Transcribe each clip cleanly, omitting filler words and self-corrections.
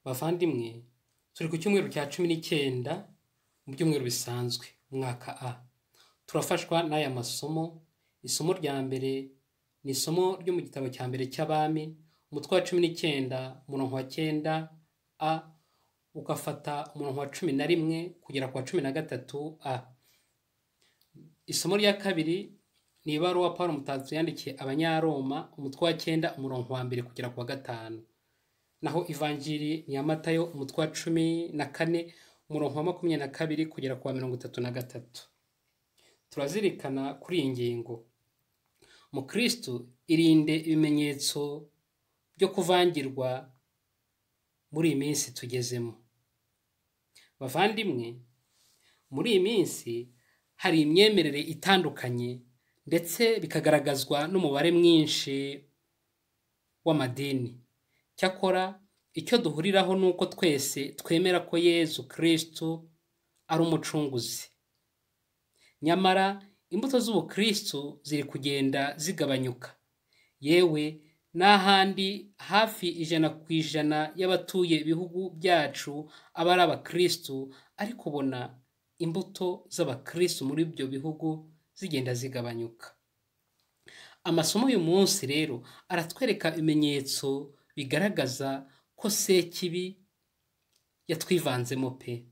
Bavandimwe, turi ku cyumweru cya 19 mu byumweru bisanzwe umwaka A. Turafashwa n'aya masomo. Isomo rya mbere ni isomo ryo mu gitabo cya mbere cy'Abami, umutwe wa 19 umurongo wa 9A ukafata umurongo wa 11 kugera ku wa 13A. Isomo rya kabiri ni ibaruwa Pawulo mutagatifu yandikiye Abanyaroma, umutwe wa 9 umurongo wa 1 kugera ku wa 5. Naho ivanjiri ni ya Matayo, umutwe wa 14 umurongo wa 22 kugera ku wa 33. Turazirikana kuri iyi ngingo. Mu Kristo irinde ibimenyetso byo kuvangirwa muri iyi minsi tugezemo. Bavandimwe, muri iyi minsi hari imyemerere itandukanye ndetse bikagaragazwa n'umubare mwinshi w'amadini. Cyakora icyo duhuriraho nuko twese twemera ko Yezu Kristo ari umucunguzi. Nyamara imbuto z'ubukristo ziri kugenda zigabanyuka. Yewe n'ahandi hafi 100% y'abatuye ibihugu byacu aba ari abakristo, ariko ubona imbuto z'abakristo muri ibyo bihugu zigenda zigabanyuka. Amasomo y'uyu munsi rero aratwereka ibimenyetso bigaragaza ko Sekibi yatwivanzemo pe.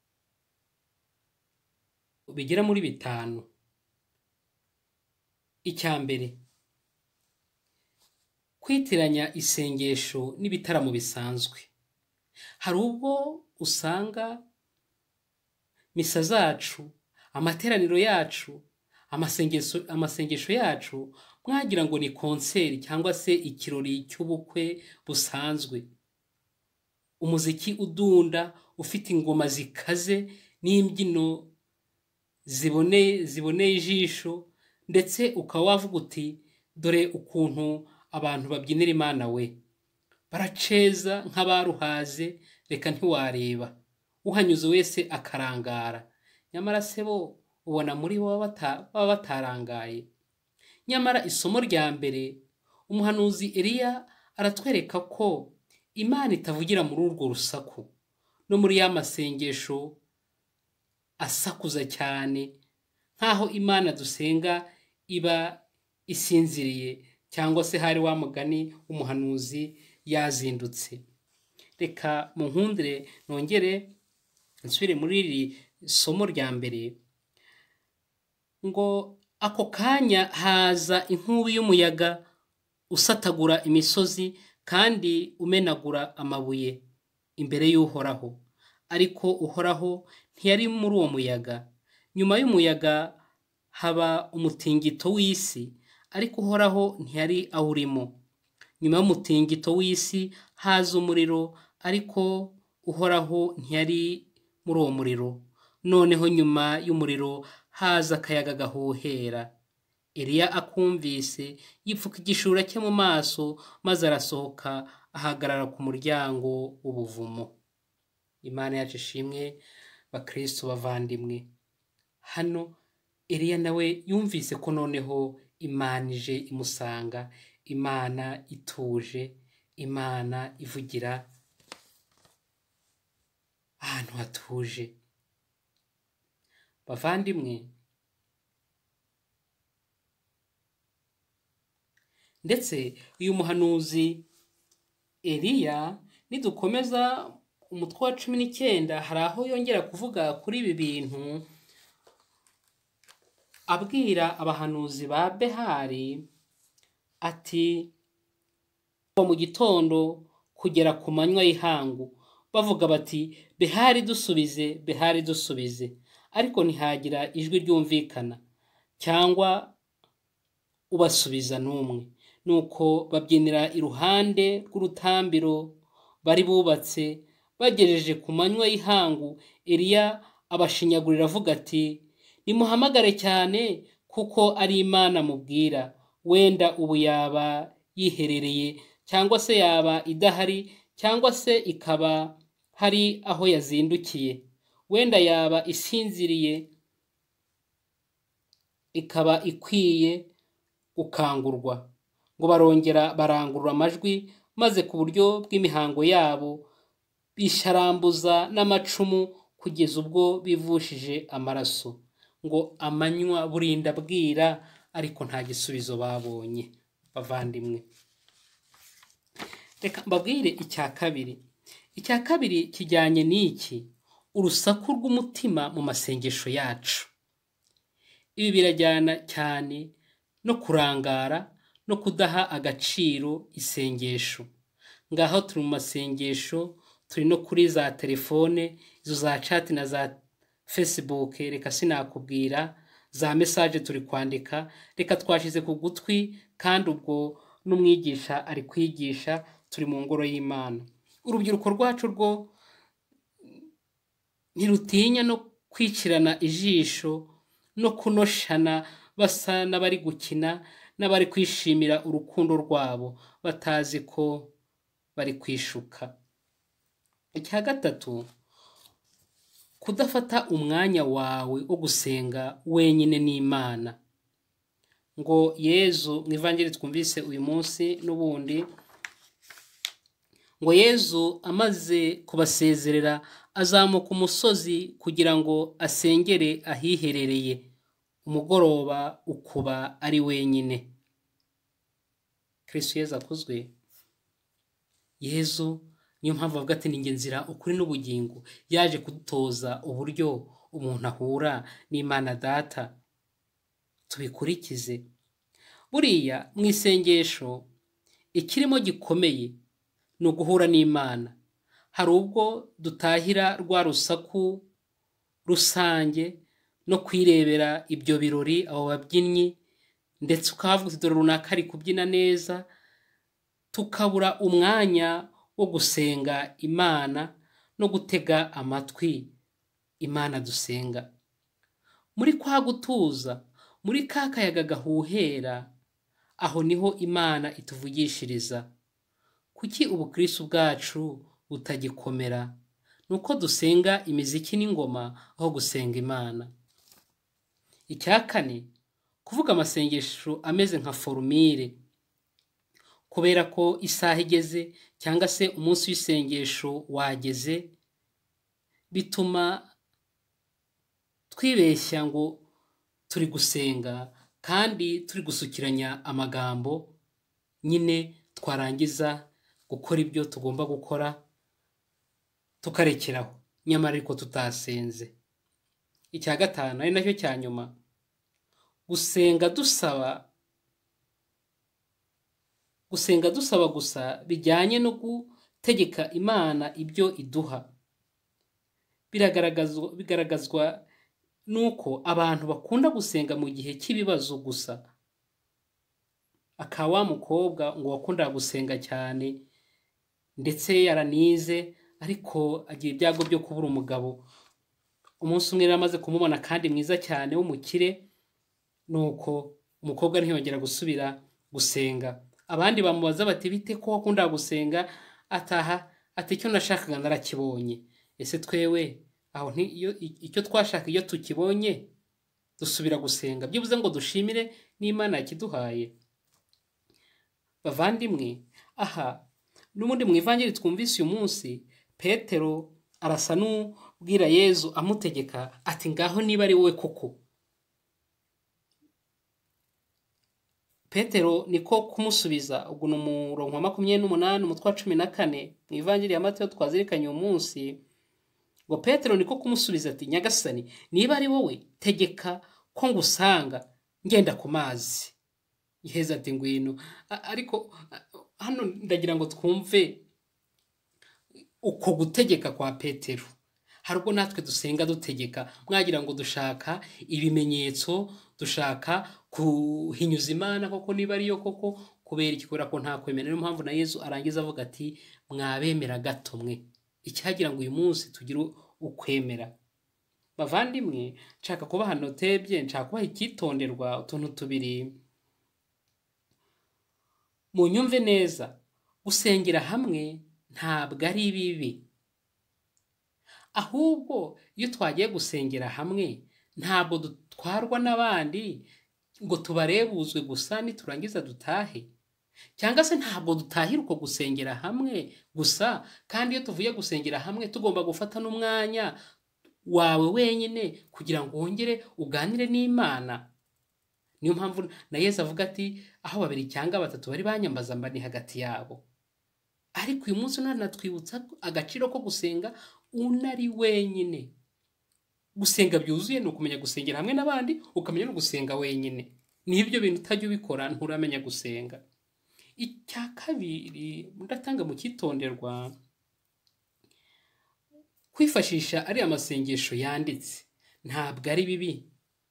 Bigera muri 5. Icya mbere, kwitiranya isengesho n'ibitaramo bisanzwe. Hari ubwo usanga misa zacu, amateraniro yacu, amasengesho yacu mwagira ngo ni konseri cyangwa se ikirori cy'ubukwe busanzwe. Umuziki udunda ufite ingoma zikaze n'imbyino ziboneye ijisho, ndetse ukaba wavuga uti dore ukuntu abantu babyinira Imana we. Baraceza nk'abaruhaze, reka ntiwareba. Uhanyuze wese akarangara. Nyamara se bo ubona muri bo baba batarangaye. Nyamara isomo rya mbere, umuhanuzi Eliya aratwereka ko Imana itavugira muri urwo rusaku no muri ya masengesho asakuza cyane, nkaho Imana dusenga iba isinziriye, cyangwa se hari wa mugani umuhanuzi yazindutse. Reka mu nkundire nongere nsubire muri iri somo rya mbere ngo ako kanya haza inkubi y'umuyaga usatagura imisozi kandi umenagura amabuye imbere y'Uhoraho. Ariko Uhoraho ntiyari muri uwo muyaga. Nyuma y'umuyaga haba umutingito w'isi, ariko Uhoraho ntiyari awurimo. Nyuma y'umutingito w'isi haza umuriro, ariko Uhoraho ntiyari muri uwo muriro. Noneho nyuma y'umuriro haza akayaga gahuhera. Eliya akumvise yipfuka igishura cye mu maso, maze arasohoka ahagarara ku muryango w'ubuvumo. Imana yacu ishimwe. Bakristo bavandimwe, hano Eliya nawe yumvise ko noneho Imana ije imusanga, Imana ituje, Imana ivugira ahantu hatuje. Bavandimwe, ndetse uyu muhanuzi Eliya nidukomeza umutwe wa 19 hari aho yongera kuvuga kuri ibi bintu, abwira abahanuzi ba Behari ati mu gitondo kugera ku manywa y'ihangu bavuga bati Behari dusubize, Behari dusubize, ariko ntihagira ijwi ryumvikana cyangwa ubasubiza n'umwe. Nuko babyinira iruhande rw'urutambiro bari bubatse. Bagejeje ku manywa y'ihangu, Eliya abashinyagurira avuga ati nimuhamagare cyane, kuko ari Imana mubwira. Wenda ubu yaba yiherereye, cyangwa se yaba idahari, cyangwa se ikaba hari aho yazindukiye. Wenda yaba isinziriye, ikaba ikwiye gukangurwa. Ngo barongera barangurura amajwi, maze ku buryo bw'imihango yabo bisharambuza n'amacumu kugeza ubwo bivushije amaraso, ngo amanywa burinda bwira ariko nta gisubizo babonye. Bavandimwe, reka mbabwire icya kabiri kijyanye n'iki: urusaku rw'umutima mu masengesho yacu. Ibi birajyana cyane no kurangara no kudaha agaciro isengesho. Ngaho turi mu masengesho, turi no kuri za telefone, izo za chat na za Facebook, reka sinakubwira, za message turi kwandika, reka twashize ku gutwi, kandi ubwo n'umwigisha ari kwigisha, turi mu ngoro y'Imana. Urubyiruko rwacu rwo ntirutinya no kwicirana ijisho no kunoshana, basa n'abari gukina n'abari kwishimira urukundo rwabo, batazi ko bari kwishuka. Icya gatatu, kudafata umwanya wawe wo gusenga wenyine n'Imana. Ngo Yezu mu Ivanjiri twumvise uyu munsi n'ubundi, ngo Yezu amaze kubasezerera azamuka umusozi kugira ngo asengere ahiherereye. Umugoroba ukuba ari wenyine. Kristo Yezu akuzwe. Yezu niyo mpamvu avuga ati ninjye nzira, ukuri n'ubugingo. Yaje kudutoza uburyo umuntu ahura n'Imana Data. Tubikurikize. Buriya mu isengesho ikirimo gikomeye ni uguhura n'Imana. Hari ubwo dutahira rwa rusaku rusange no kwirebera ibyo birori, abo babyinnyi, ndetse ukavuga uti dore runaka ari kubyina neza, tukabura umwanya wo gusenga Imana no gutega amatwi Imana dusenga. Muri kwa gutuza, muri ka kayaga gahuhera, aho niho Imana ituvugishiriza. Kuki ubukristo bwacu butagikomera? Nuko dusenga imiziki n'ingoma aho gusenga Imana. Icya kane, kuvuga amasengesho ameze nka formule, kubera ko isaha igeze cyangwa se umunsi w'isengesho wageze, bituma twibeshya ngo turi gusenga kandi turi gusukiranya amagambo, nyine twarangiza gukora ibyo tugomba gukora tukarekeraho, nyamara ariko tutasenze. Icya gatanu ari nacyo cya nyuma, gusenga dusaba gusa bijyanye no gutegeka Imana ibyo iduha. Bigaragazwa nuko abantu bakunda gusenga mu gihe cy'ibibazo gusa. Akawa mukobwa ngo wakunda gusenga cyane, ndetse yaranize, ariko agira ibyago byo kubura umugabo. Umunsi umwe yaramaze kumubona kandi mwiza cyane w'umukire, nuko umukobwa ntiyongera gusubira gusenga. Abandi bamubaza bati bite ko wakunda gusenga? Ataha ati icyo nashakaga narakibonye. Ese twewe aho icyo twashaka iyo tukibonye dusubira gusenga? Byibuze ngo dushimire n'Imana yakiduhaye. Bavandimwe, aha n'ubundi mu Ivanjiri twumvise uyu munsi, Petero arasa n'ubwira Yezu amutegeka ati ngaho niba ari wowe koko. Petero niko kumusubiza, ubwo ni umurongo wa 28 umutwe wa 14 mu Ivanjiri ya Mateyo twazirikanye uyu munsi. Ngo Petero niko kumusubiza ati Nyagasani, niba ari wowe tegeka ko ngusanga ngenda ku mazi. Yezu ati ngwino. Ariko hano ndagira ngo twumve uko gutegeka kwa Petero. Hari ubwo natwe dusenga dutegeka, mwagira ngo dushaka ibimenyetso, dushaka kuhinyuza Imana koko niba ariyo koko, kubera ikikora ko nta kwemera. Niyo mpamvu na Yezu arangiza avuga ati mwabemera gato mwe. Icyagira ngo uyu munsi tugire ukwemera. Bavandimwe, nshaka kuba hano tebye, nshaka kubaha icyitonderwa utuntu tubiri. Munyumve neza, gusengera hamwe ntabwo ari bibi. Ahubwo iyo twagiye gusengera hamwe, ntabwo dutwarwa n'abandi ngo tubarebuzwe gusa niturangiza dutahe. cyangwa se ntabwo dutahira uko gusengera hamwe gusa, kandi iyo tuvuye gusengera hamwe tugomba gufata n'umwanya wawe wenyine kugira ngo wongere uganire n'Imana. Niyo mpamvu na Yesu avuga ati aho babiri cyangwa batatu bari banyambaza mba ni hagati yabo. Ariko uyu munsi natwibutsa agaciro ko gusenga unari wenyine. Gusenga byuzuye ni ukumenya gusengera hamwe n'abandi, ukamenya no gusenga wenyine. Nibyo bintu utajya ubikora nturamenya gusenga. Icya kabiri ndatanga mu cyitonderwa, kwifashisha ari amasengesho yanditse ntabwo ari bibi,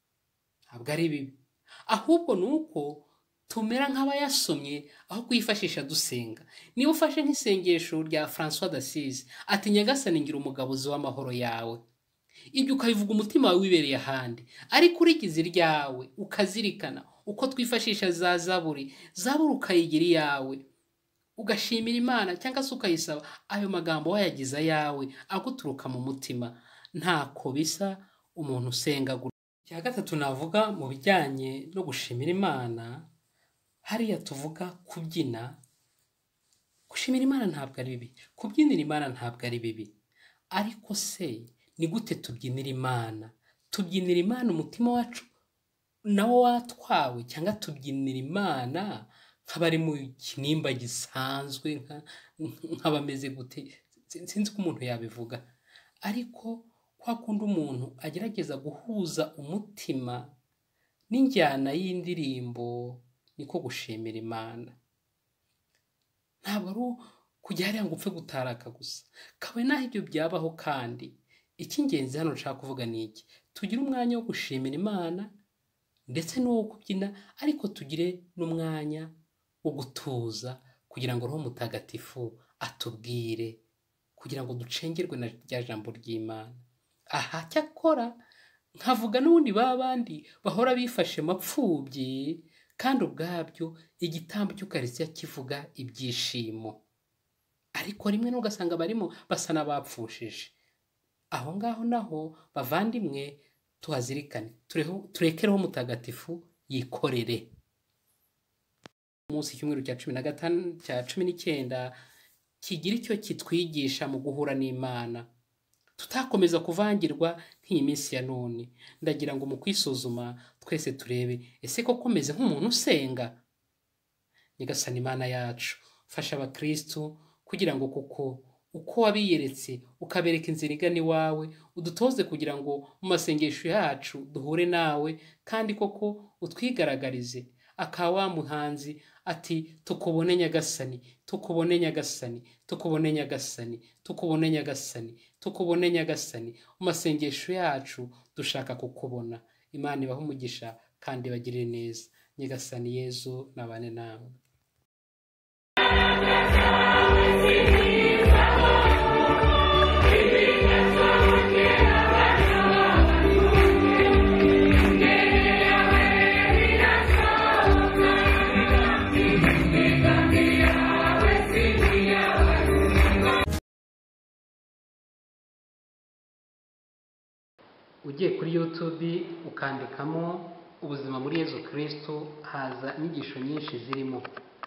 ahubwo nuko tumera nk'abayasomye aho kwifashisha dusenga. Niba ufashe nk'isengesho rya François d'Assise ati Nyagasani ngira umugabuzi w'amahoro yawe, ibyo ukabivuga umutima wawe wibereye ahandi, ariko urigize iryawe ukazirikana uko twifashisha za zaburi ukayigira iyawe, ugashimira Imana cyangwa se ukayisaba, ayo magambo wayagiza yawe aguturuka mu mutima, ntako bisa umuntu usenga. Icya gatatu navuga mu bijyanye no gushimira Imana, hariya tuvuga kubyina. Gushimira Imana ntabwo ari bibi, kubyinira Imana ntabwo ari bibi, ariko se ni gute tubyinira Imana? Tubyinira Imana umutima wacu nawo watwawe, cyangwa tubyinira Imana nk'abari mu kinimba gisanzwe, nk'abameze gute? Sinzi ko umuntu yabivuga, ariko kwa kundi umuntu agerageza guhuza umutima n'injyana y'indirimbo, niko gushimira Imana. Ntabwo ari kujya hariya ngo upfe gutaraka gusa, kabe naho ibyo byabaho. Kandi icy'ingenzi hano nshaka kuvuga ni iki: tugire umwanya wo gushimira Imana ndetse n'uwo kubyina, ariko tugire n'umwanya wo gutuza kugira ngo Roho Mutagatifu atubwire, kugira ngo ducengerwe na rya jambo ry'Imana. Aha cyakora nkavuga n'ubundi babandi bahora bifashe mapfubyi, kandi ubwabyo igitambo cy'Ukaristiya kivuga ibyishimo, ariko rimwe n'ugasanga barimo basa n'abapfushije. Aho ngaho naho bavandimwe tuhazirikane, turekereho Mutagatifu yikorere. Umunsi cyumweru cya 15 cya 19 kigira icyo kitwigisha mu guhura n'Imana, tutakomeza kuvangirwa nk'iyi minsi ya none. Ndagira ngo mu kwisuzuma twese turebe, ese koko meze nk'umuntu usenga? Nyagasani Imana yacu, fasha abakristo kugira ngo kuko uko wabiyeretse ukabereka inzira igana iwawe, udutoze kugira ngo mu masengesho yacu duhure nawe, kandi koko utwigaragarize. Akawa muhanzi ati tukubone Nyagasani, tukubone Nyagasani, tukubone Nyagasani, tukubone Nyagasani, tukubone Nyagasani. Mu masengesho yacu dushaka kukubona. Imana ibahe umugisha kandi bagirire neza. Nyagasani Yezu nabane nawe. Ugiye kuri YouTube ukandikamo ubuzima muri Yezu Kristo, haza inyigisho nyinshi zirimo.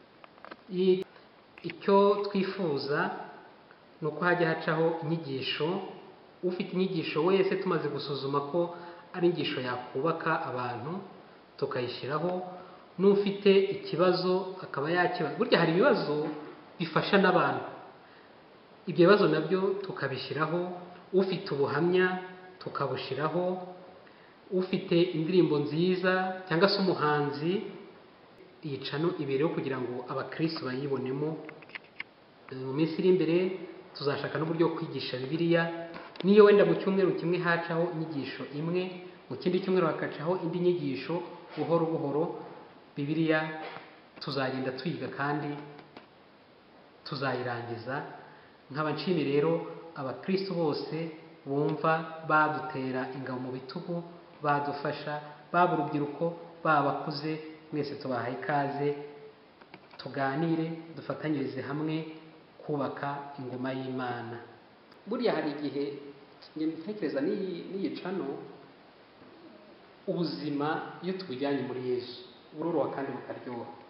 Icyo twifuza ni uko hajya hacaho inyigisho, ufite inyigisho wese tumaze gusuzuma ko ari inyigisho yakubaka abantu tukayishyiraho, n'ufite ikibazo akaba yakibaza. Burya hari ibibazo bifasha n'abantu, ibyo bibazo nabyo tukabishyiraho. Ufite ubuhamya tukabushyiraho, ufite indirimbo nziza cyangwa se umuhanzi, yicano ibereho kugira ngo abakristo bayibonemo. Mu minsi iri imbere tuzashaka n'uburyo bwo kwigisha Bibiliya, niyo wenda mu cyumweru kimwe hacaho inyigisho imwe, mu kindi cyumweru hakacaho indi nyigisho. Buhoro buhoro Bibiliya tuzagenda tuyiga kandi tuzayirangiza. Nkaba nshimiye rero abakristo bose bumva badutera ingabo mu bitugu, badufasha, baba urubyiruko, baba abakuze, mwese tubahaye ikaze. Tuganire, dufatanyirize hamwe kubaka ingoma y'Imana. Burya hari igihe ntekereza n'iyicano ubuzima iyo tubujyanye muri Yesu buroroha kandi bukaryoha.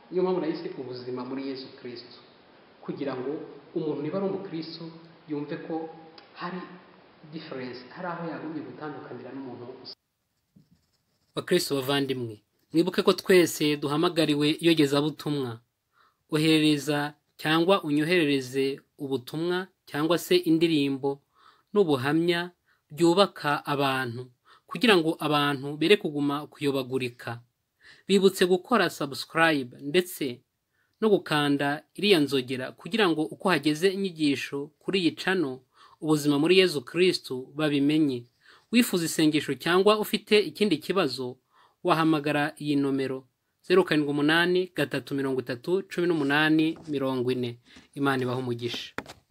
niyo mpamvu nahise ubuzima muri Yesu Kristo, kugira ngo umuntu niba ari umukristo yumve ko hari difference, hari aho yagombye gutandukanira n'umuntu. Bakristo bavandimwe, mwibuke ko twese duhamagariwe iyogezabutumwa. Oherereza cyangwa unyoherereze ubutumwa cyangwa se indirimbo n'ubuhamya byubaka abantu, kugira ngo abantu bere kuguma kuyobagurika. Bibutse gukora subscribe ndetse no gukanda iriya nzogera, kugira ngo uko hageze inyigisho kuri iyi channel ubuzima muri Yesu Kristo babimenye. Wifuza isengesho cyangwa ufite ikindi kibazo, wahamagara iyi nomero 078 330 18 40. Imana ibahe umugisha.